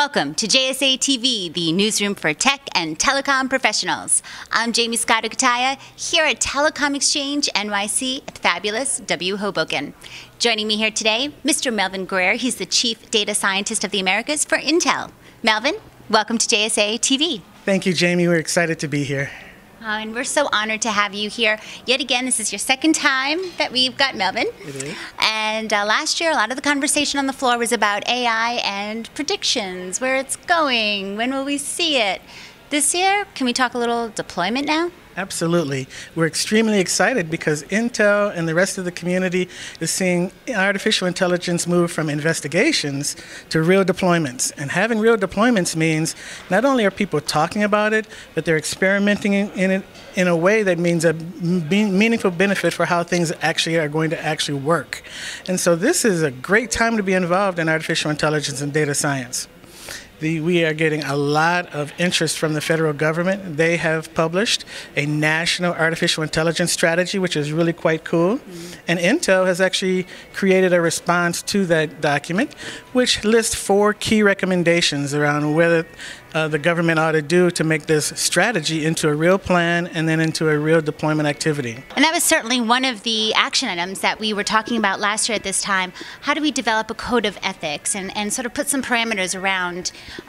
Welcome to JSA TV, the newsroom for tech and telecom professionals. I'm Jamie Scott-Okataya here at Telecom Exchange NYC at the fabulous W Hoboken. Joining me here today, Mr. Melvin Greer. He's the Chief Data Scientist of the Americas for Intel. Melvin, welcome to JSA TV. Thank you, Jamie. We're excited to be here. And we're so honored to have you here. Yet again, this is your second time that we've got Melvin. It is. And last year, a lot of the conversation on the floor was about AI and predictions, where it's going, when will we see it. This year, can we talk a little deployment now? Absolutely. We're extremely excited because Intel and the rest of the community is seeing artificial intelligence move from investigations to real deployments. And having real deployments means not only are people talking about it, but they're experimenting in it in a way that means a meaningful benefit for how things actually are going to actually work. And so this is a great time to be involved in artificial intelligence and data science. We are getting a lot of interest from the federal government. They have published a national artificial intelligence strategy, which is really quite cool. And Intel has actually created a response to that document, which lists 4 key recommendations around whether the government ought to do to make this strategy into a real plan and then into a real deployment activity. And that was certainly one of the action items that we were talking about last year at this time. How do we develop a code of ethics and sort of put some parameters around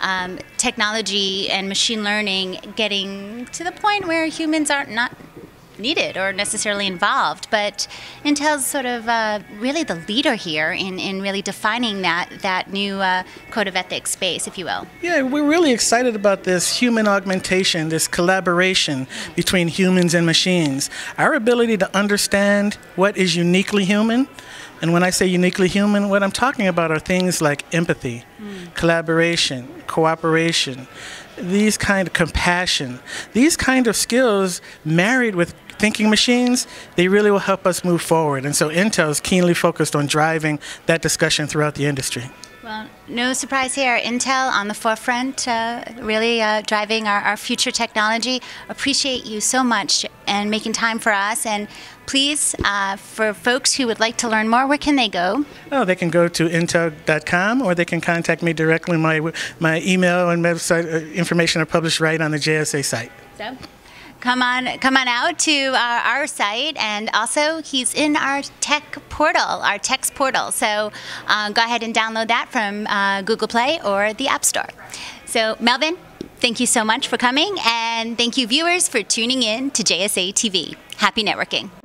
technology and machine learning getting to the point where humans are not needed or necessarily involved, but Intel's sort of really the leader here in really defining that new code of ethics space, if you will. Yeah, we're really excited about this human augmentation, this collaboration between humans and machines. Our ability to understand what is uniquely human, and when I say uniquely human, what I'm talking about are things like empathy, collaboration, cooperation, these kind of compassion. These kind of skills married with thinking machines, they really will help us move forward. And so Intel is keenly focused on driving that discussion throughout the industry. Well, no surprise here. Intel on the forefront, really driving our future technology. Appreciate you so much and making time for us. And please, for folks who would like to learn more, where can they go? Oh, they can go to intel.com or they can contact me directly. My email and website information are published right on the JSA site. So, come on out to our site, and also he's in our tech portal, our TEX portal. So go ahead and download that from Google Play or the App Store. So Melvin, thank you so much for coming, and thank you viewers for tuning in to JSA TV. Happy networking.